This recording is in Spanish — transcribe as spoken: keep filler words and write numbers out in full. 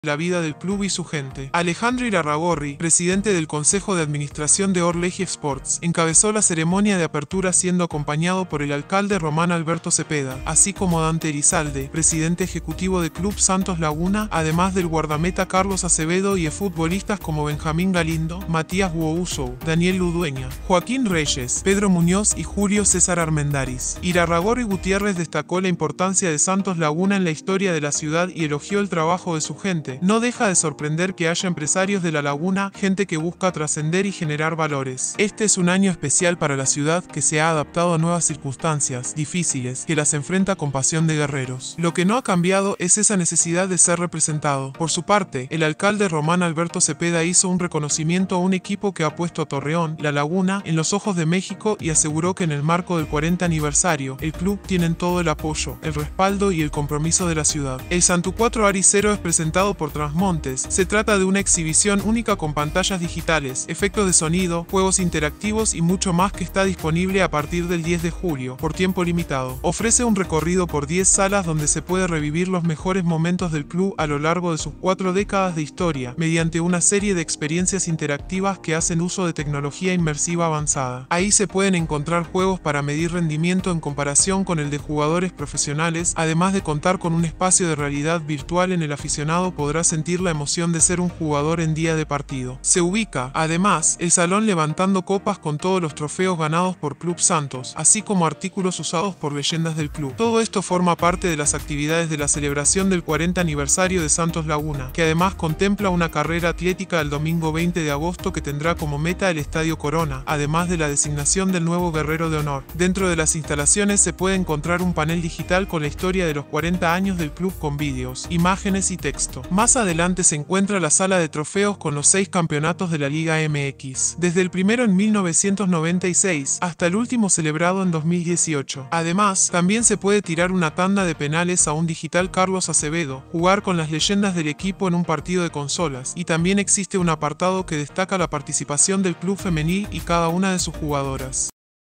la vida del club y su gente. Alejandro Irarrágorri, presidente del Consejo de Administración de Orleji Sports, encabezó la ceremonia de apertura siendo acompañado por el alcalde Román Alberto Cepeda, así como Dante Elizalde, presidente ejecutivo del Club Santos Laguna, además del guardameta Carlos Acevedo y futbolistas como Benjamín Galindo, Matías Buousou, Daniel Ludueña, Joaquín Reyes, Pedro Muñoz y Julio César Armendáriz. Irarrágorri Gutiérrez destacó la importancia de Santos Laguna en la historia de la ciudad y elogió el trabajo de su gente. No deja de sorprender que haya empresarios de la laguna, gente que busca trascender y generar valores. Este es un año especial para la ciudad que se ha adaptado a nuevas circunstancias difíciles, que las enfrenta con pasión de guerreros. Lo que no ha cambiado es esa necesidad de ser representado. Por su parte, el alcalde Román Alberto Cepeda hizo un reconocimiento a un equipo que ha puesto a Torreón, La Laguna, en los ojos de México y aseguró que en el marco del cuarenta aniversario, el club tiene todo el apoyo, el respaldo y el compromiso de la ciudad. El Santo cuatro Aricero es presentado por Transmontes. Se trata de una exhibición única con pantallas digitales, efectos de sonido, juegos interactivos y mucho más que está disponible a partir del diez de julio, por tiempo limitado. Ofrece un recorrido por diez salas donde se puede revivir los mejores momentos del club a lo largo de sus cuatro décadas de historia, mediante una serie de experiencias interactivas que hacen uso de tecnología inmersiva avanzada. Ahí se pueden encontrar juegos para medir rendimiento en comparación con el de jugadores profesionales, además de contar con un espacio de realidad virtual en el aficionado podrá sentir la emoción de ser un jugador en día de partido. Se ubica, además, el salón levantando copas con todos los trofeos ganados por Club Santos, así como artículos usados por leyendas del club. Todo esto forma parte de las actividades de la celebración del cuarenta aniversario de Santos Laguna, que además contempla una carrera atlética el domingo veinte de agosto que tendrá como meta el Estadio Corona, además de la designación del nuevo guerrero de honor. Dentro de las instalaciones se puede encontrar un panel digital con la historia de los cuarenta años del club con vídeos, imágenes y texto. Más adelante se encuentra la sala de trofeos con los seis campeonatos de la Liga M X, desde el primero en mil novecientos noventa y seis hasta el último celebrado en dos mil dieciocho. Además, también se puede tirar una tanda de penales a un digital Carlos Acevedo, jugar con las leyendas del equipo en un partido de consolas, y también existe un apartado que destaca la participación del club femenil y cada una de sus jugadoras.